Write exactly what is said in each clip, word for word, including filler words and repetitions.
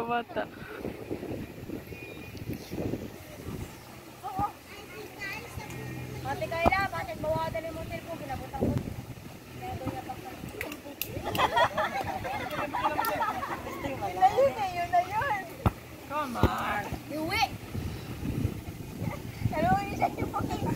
bata. Mati kaila, bakit bawasan yung motel ko? Ginabutang ko. Kaya doon niya pang yun na yun na yun. Come on. Iwi! Ano yun siya yung pakita?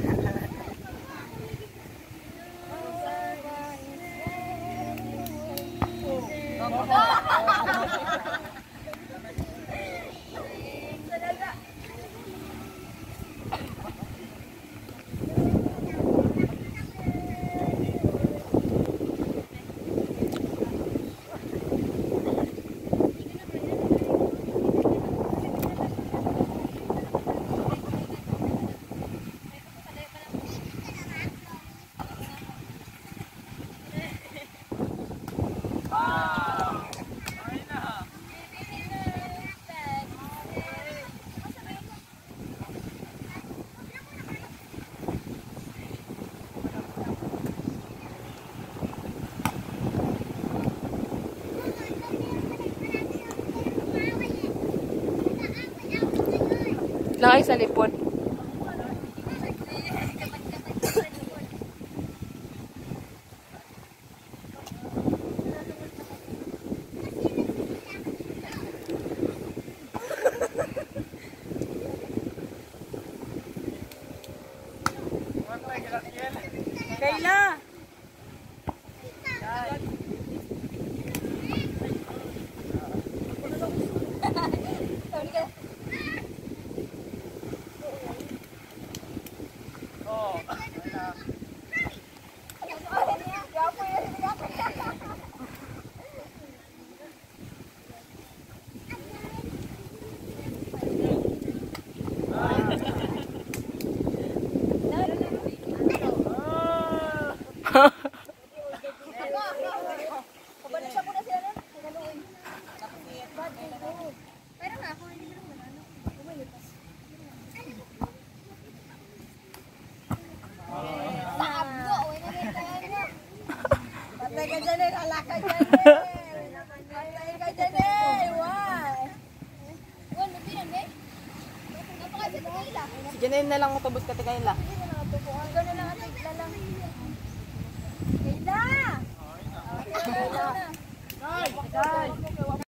Lakay sa lipod. Kayla! Patay ka dyan eh, alaka dyan eh. Patay ka dyan eh, why? Wan, mabinan eh. Napakasya sa Kayla. Sige na yun na lang utubos ka Kayla. Hanggang na lang at naglalang. Kayla! Kayla! Kayla!